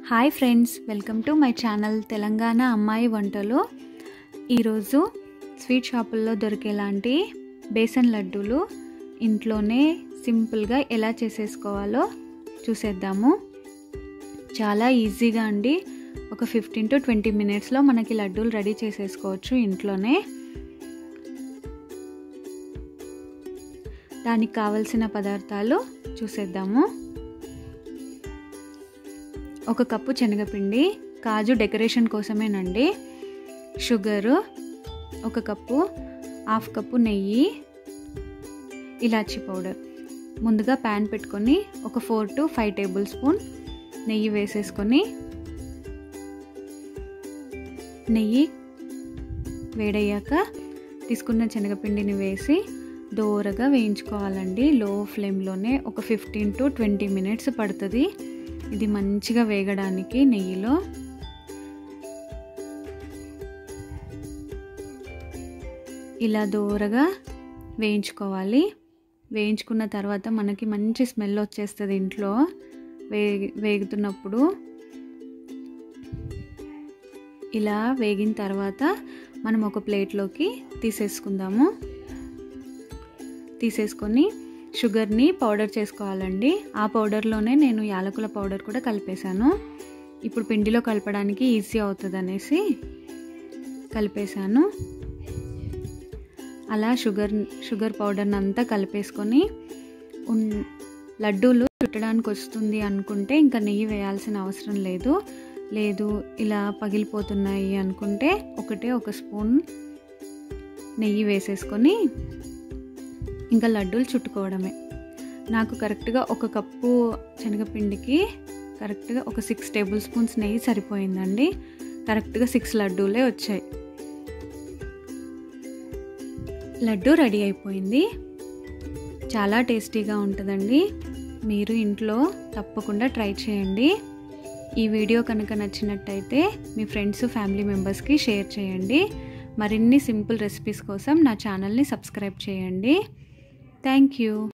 Hi friends, welcome to my channel Telangana అమ్మాయి వంటలు. ఈరోజు స్వీట్ షాపుల్లో దొరికేలాంటి బేసన్ లడ్డూలు ఇంట్లోనే సింపుల్గా ఎలా చేసేసుకోవాలో చూసేద్దాము. చాలా ఈజీగా అండి, ఒక 15 to 20 మినిట్స్లో మనకి లడ్డూలు రెడీ చేసేసుకోవచ్చు ఇంట్లోనే. దానికి కావలసిన పదార్థాలు చూసేద్దాము. 1 కప్పు శనగపిండి, కాజు డెకరేషన్ కోసమేనండి, షుగరు 1 కప్పు, 1/2 కప్పు నెయ్యి, ఇలాచీ పౌడర్. ముందుగా ప్యాన్ పెట్టుకొని ఒక 4 to 5 టేబుల్ స్పూన్ నెయ్యి వేసేసుకొని, నెయ్యి వేడయ్యాక తీసుకున్న శనగపిండిని వేసి దోరగా వేయించుకోవాలండి. లో ఫ్లేమ్లోనే ఒక 15 to 20 మినిట్స్ పడుతుంది ఇది మంచిగా వేగడానికి. నెయ్యిలో ఇలా దోరగా వేయించుకోవాలి. వేయించుకున్న తర్వాత మనకి మంచి స్మెల్ వచ్చేస్తుంది ఇంట్లో వేగుతున్నప్పుడు. ఇలా వేగిన తర్వాత మనం ఒక ప్లేట్లోకి తీసేసుకొని షుగర్ని పౌడర్ చేసుకోవాలండి. ఆ పౌడర్లోనే నేను యాలకుల పౌడర్ కూడా కలిపేశాను. ఇప్పుడు పిండిలో కలపడానికి ఈజీ అవుతుంది అనేసి కలిపేశాను. అలా షుగర్ పౌడర్ని అంతా కలిపేసుకొని, లడ్డూలు చుట్టడానికి వస్తుంది అనుకుంటే ఇంకా నెయ్యి వేయాల్సిన అవసరం లేదు ఇలా పగిలిపోతున్నాయి అనుకుంటే ఒక స్పూన్ నెయ్యి వేసేసుకొని ఇంకా లడ్డూలు చుట్టుకోవడమే. నాకు కరెక్ట్గా 1 కప్పు శనగపిండికి కరెక్ట్గా ఒక 6 టేబుల్ స్పూన్స్ నెయ్యి సరిపోయిందండి. కరెక్ట్గా 6 లడ్డూలే వచ్చాయి. లడ్డు రెడీ అయిపోయింది. చాలా టేస్టీగా ఉంటుందండి. మీరు ఇంట్లో తప్పకుండా ట్రై చేయండి. ఈ వీడియో కనుక నచ్చినట్టయితే మీ ఫ్రెండ్స్, ఫ్యామిలీ మెంబర్స్కి షేర్ చేయండి. మరిన్ని సింపుల్ రెసిపీస్ కోసం నా ఛానల్ని సబ్స్క్రైబ్ చేయండి. Thank you.